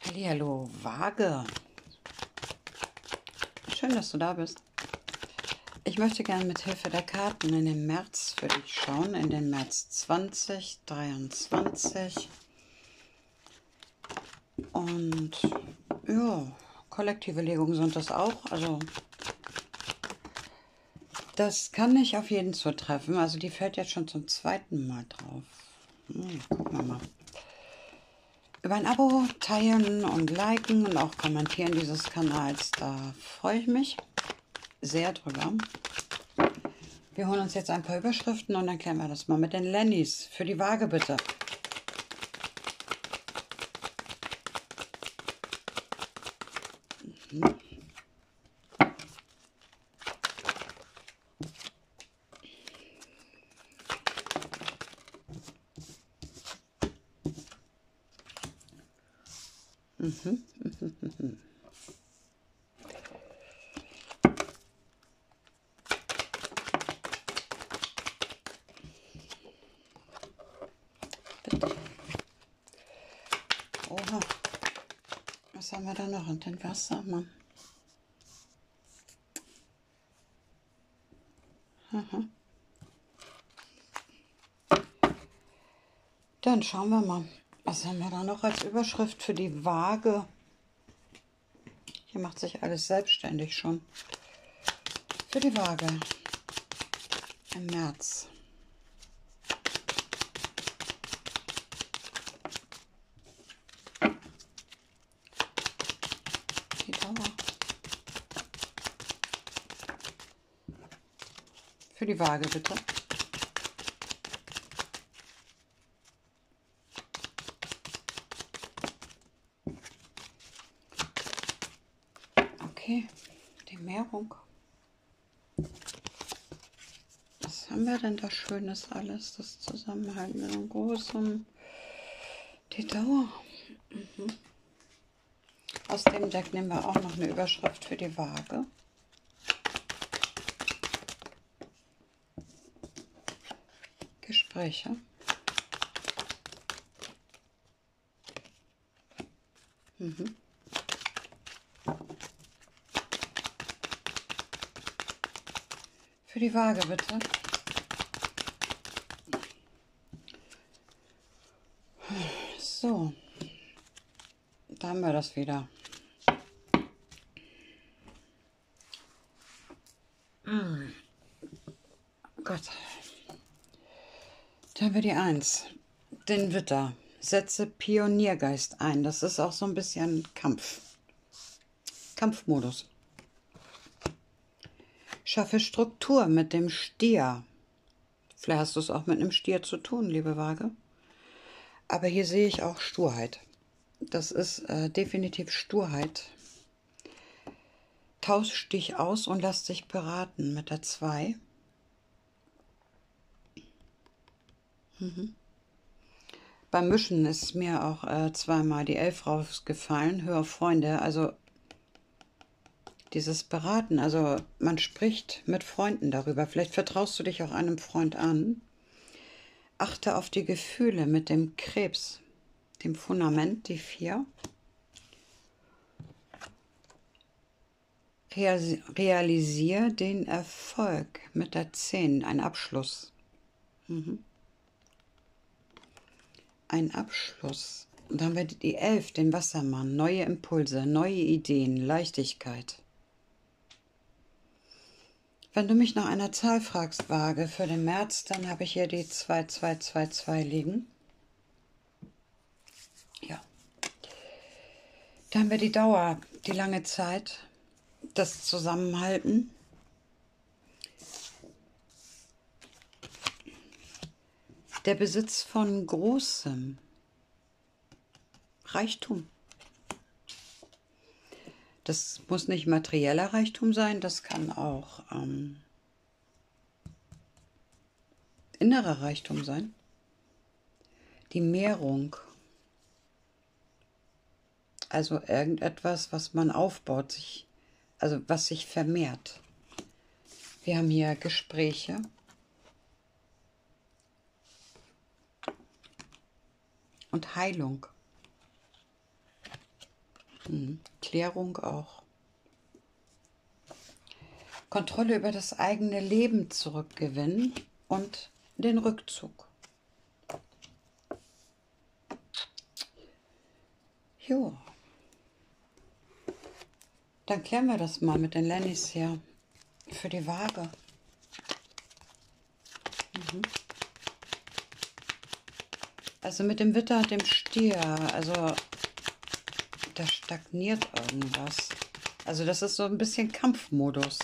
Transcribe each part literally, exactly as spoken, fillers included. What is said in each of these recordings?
Hallihallo, Waage. Schön, dass du da bist. Ich möchte gerne mit Hilfe der Karten in den März für dich schauen, in den März zwanzig dreiundzwanzig. Und ja, kollektive Legungen sind das auch. Also das kann nicht auf jeden zutreffen. Also die fällt jetzt schon zum zweiten Mal drauf. Hm, gucken wir mal. Über ein Abo, Teilen und Liken und auch Kommentieren dieses Kanals, da freue ich mich sehr drüber. Wir holen uns jetzt ein paar Überschriften und dann klären wir das mal mit den Lennys. Für die Waage bitte. Mhm. Mhm. Mhm. Bitte. Oha. Was haben wir da noch? Und den Wassermann. Aha. Dann schauen wir mal. Was haben wir da noch als Überschrift für die Waage? Hier macht sich alles selbstständig schon. Für die Waage im März. Die Dauer. Für die Waage bitte. Okay, die Mehrung. Was haben wir denn da Schönes alles? Das Zusammenhalten mit einem großen. Die Dauer. Mhm. Aus dem Deck nehmen wir auch noch eine Überschrift für die Waage. Gespräche. Mhm. Für die Waage bitte. So, da haben wir das wieder. Mm. Gott. Da haben wir die Eins. Den Witter. Setze Pioniergeist ein. Das ist auch so ein bisschen Kampf. Kampfmodus. Schaffe Struktur mit dem Stier. Vielleicht hast du es auch mit einem Stier zu tun, liebe Waage. Aber hier sehe ich auch Sturheit. Das ist äh, definitiv Sturheit. Tausch dich aus und lass dich beraten mit der zwei. Mhm. Beim Mischen ist mir auch äh, zweimal die Elf rausgefallen. Hör auf Freunde, also dieses Beraten, also man spricht mit Freunden darüber. Vielleicht vertraust du dich auch einem Freund an. Achte auf die Gefühle mit dem Krebs, dem Fundament, die vier. Realisiere den Erfolg mit der zehn, ein Abschluss. Mhm. Ein Abschluss. Und dann haben wir die elf, den Wassermann, neue Impulse, neue Ideen, Leichtigkeit. Wenn du mich nach einer Zahl fragst, Waage, für den März, dann habe ich hier die zwei zwei zwei zwei liegen. Ja. Dann haben wir die Dauer, die lange Zeit, das Zusammenhalten. Der Besitz von großem Reichtum. Das muss nicht materieller Reichtum sein, das kann auch ähm, innerer Reichtum sein. Die Mehrung. Also irgendetwas, was man aufbaut, sich, also was sich vermehrt. Wir haben hier Gespräche. Und Heilung. Hm. Klärung auch. Kontrolle über das eigene Leben zurückgewinnen und den Rückzug. Jo. Dann klären wir das mal mit den Lennys hier für die Waage. Mhm. Also mit dem Widder und dem Stier, also da stagniert irgendwas. Also das ist so ein bisschen Kampfmodus.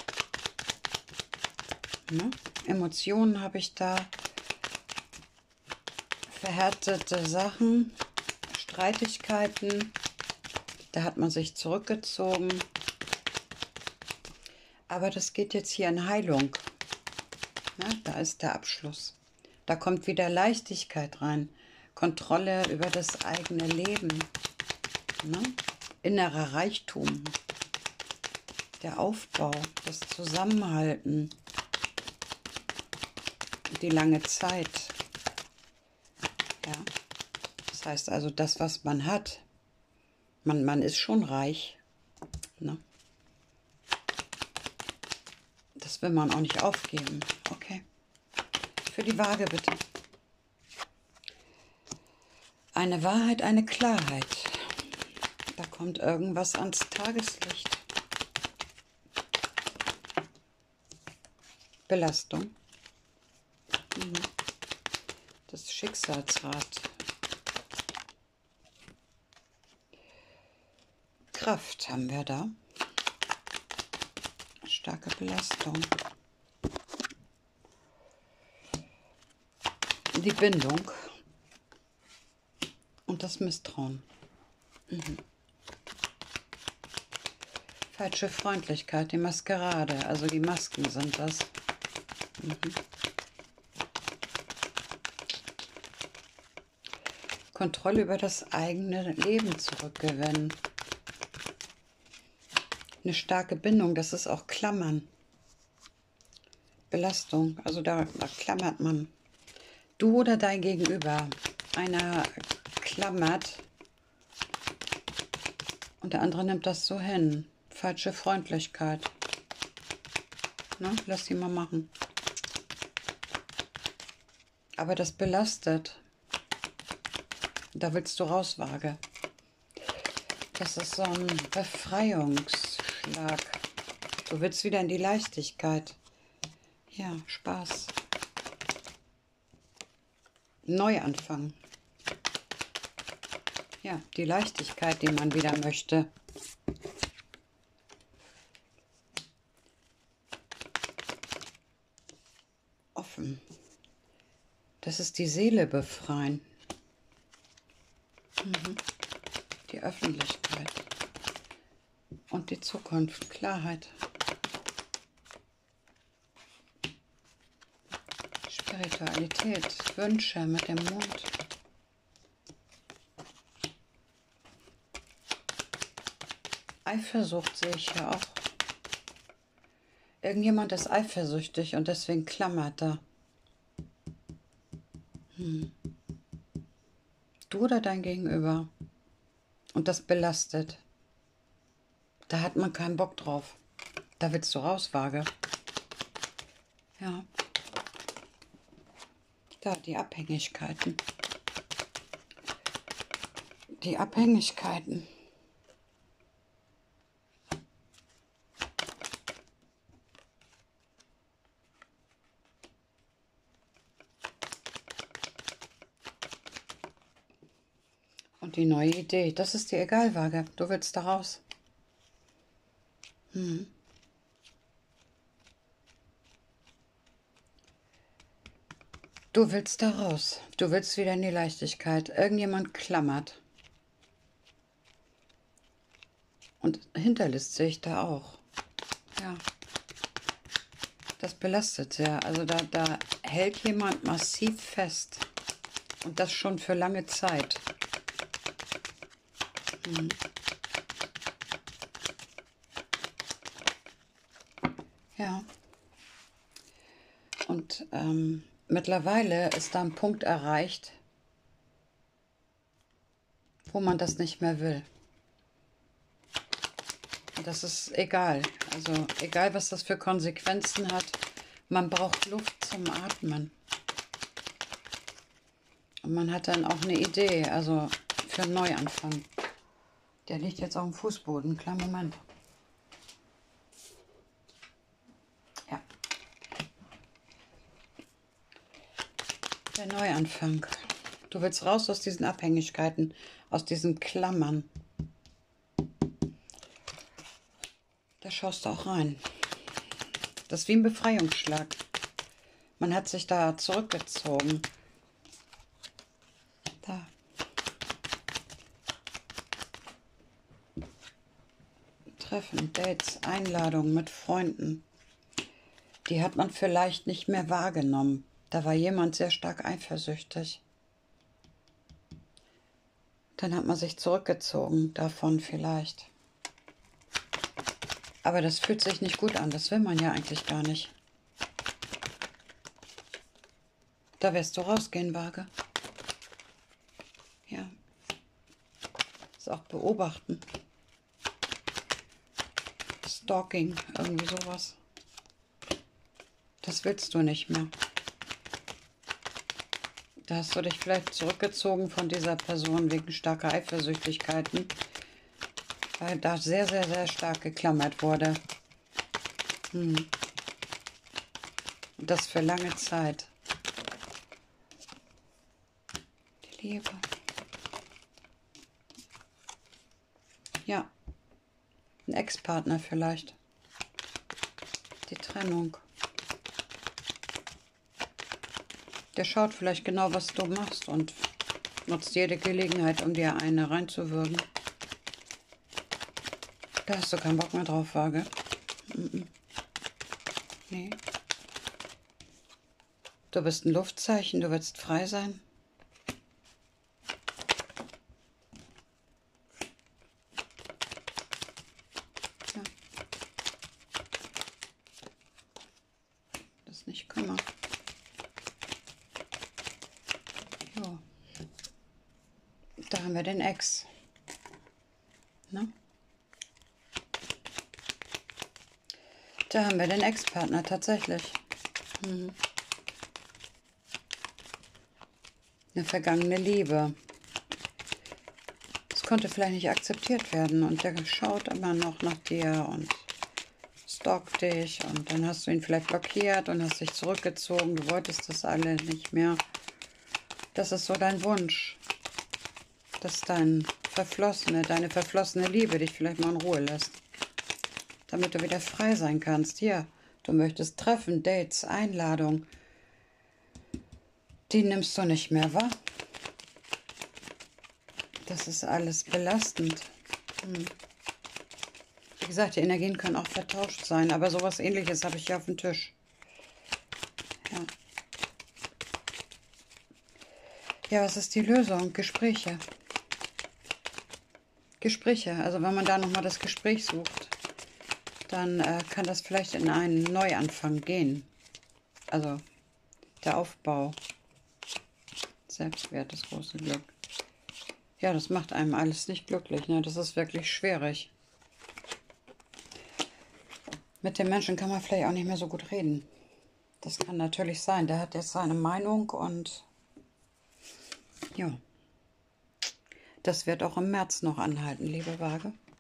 Ne? Emotionen habe ich da, verhärtete Sachen, Streitigkeiten, da hat man sich zurückgezogen. Aber das geht jetzt hier in Heilung. Ja, da ist der Abschluss. Da kommt wieder Leichtigkeit rein, Kontrolle über das eigene Leben, ne? Innerer Reichtum, der Aufbau, das Zusammenhalten, die lange Zeit. Ja, das heißt also, das, was man hat, man, man ist schon reich, ne? Das will man auch nicht aufgeben. Okay. Für die Waage bitte. Eine Wahrheit, eine Klarheit. Da kommt irgendwas ans Tageslicht. Belastung. Mhm. Das Schicksalsrad. Kraft haben wir da. Starke Belastung. Die Bindung und das Misstrauen. Mhm. Falsche Freundlichkeit, die Maskerade, also die Masken sind das. Mhm. Kontrolle über das eigene Leben zurückgewinnen. Eine starke Bindung, das ist auch Klammern. Belastung, also da, da klammert man. Du oder dein Gegenüber. Einer klammert und der andere nimmt das so hin. Falsche Freundlichkeit. Ne? Lass die mal machen. Aber das belastet. Da willst du raus, Waage. Das ist so ein Befreiungsschlag. Du willst wieder in die Leichtigkeit. Ja, Spaß. Neuanfang. Ja, die Leichtigkeit, die man wieder möchte. Offen. Das ist die Seele befreien. Mhm. Die Öffentlichkeit. Und die Zukunft. Klarheit. Spiritualität. Wünsche mit dem Mond. Eifersucht sehe ich hier auch. Irgendjemand ist eifersüchtig und deswegen klammert er. Hm. Du oder dein Gegenüber. Und das belastet. Da hat man keinen Bock drauf. Da willst du raus, Waage. Ja. Da, die Abhängigkeiten. Die Abhängigkeiten. Und die neue Idee. Das ist dir egal, Waage. Du willst da raus. Hm. Du willst da raus. Du willst wieder in die Leichtigkeit. Irgendjemand klammert. Und Hinterlist sehe ich da auch. Ja. Das belastet sehr. Also da, da hält jemand massiv fest. Und das schon für lange Zeit. Hm. Ja. Und ähm, mittlerweile ist da ein Punkt erreicht, wo man das nicht mehr will. das ist egal. Also egal, was das für Konsequenzen hat. Man braucht Luft zum Atmen. Und man hat dann auch eine Idee, also für einen Neuanfang. Der liegt jetzt auf dem Fußboden. Kleinen Moment. Ja. Der Neuanfang. Du willst raus aus diesen Abhängigkeiten, aus diesen Klammern. Da schaust du auch rein. Das ist wie ein Befreiungsschlag. Man hat sich da zurückgezogen. Da. Treffen, Dates, Einladungen mit Freunden. Die hat man vielleicht nicht mehr wahrgenommen. Da war jemand sehr stark eifersüchtig. Dann hat man sich zurückgezogen, davon vielleicht. Aber das fühlt sich nicht gut an, das will man ja eigentlich gar nicht. Da wirst du rausgehen, Waage. Ja. Das auch beobachten. Stalking, irgendwie sowas. Das willst du nicht mehr. Da hast du dich vielleicht zurückgezogen von dieser Person wegen starker Eifersüchtigkeiten, weil da sehr, sehr, sehr stark geklammert wurde. Hm. Und das für lange Zeit. Die Liebe. Ja. Ein Ex-Partner vielleicht. Die Trennung. Der schaut vielleicht genau, was du machst und nutzt jede Gelegenheit, um dir eine reinzuwürgen. Da hast du keinen Bock mehr drauf, Waage. Mm-mm. Nee. Du bist ein Luftzeichen, du willst frei sein. Ja. Das nicht kümmern. So. Da haben wir den Ex. Ne? Da haben wir den Ex-Partner tatsächlich. Mhm. Eine vergangene Liebe. Es konnte vielleicht nicht akzeptiert werden und der schaut immer noch nach dir und stalkt dich und dann hast du ihn vielleicht blockiert und hast dich zurückgezogen. Du wolltest das alle nicht mehr. Das ist so dein Wunsch, dass dein verflossene, deine verflossene Liebe dich vielleicht mal in Ruhe lässt. Damit du wieder frei sein kannst. Hier, du möchtest Treffen, Dates, Einladungen. Die nimmst du nicht mehr wahr. Das ist alles belastend. Hm. Wie gesagt, die Energien können auch vertauscht sein, aber sowas Ähnliches habe ich hier auf dem Tisch. Ja. Ja, was ist die Lösung? Gespräche. Gespräche, also wenn man da nochmal das Gespräch sucht, dann äh, kann das vielleicht in einen Neuanfang gehen. Also der Aufbau. Selbstwert, das große Glück. Ja, das macht einem alles nicht glücklich, ne? Das ist wirklich schwierig. Mit dem Menschen kann man vielleicht auch nicht mehr so gut reden. Das kann natürlich sein. Der hat jetzt seine Meinung und ja, das wird auch im März noch anhalten, liebe Waage.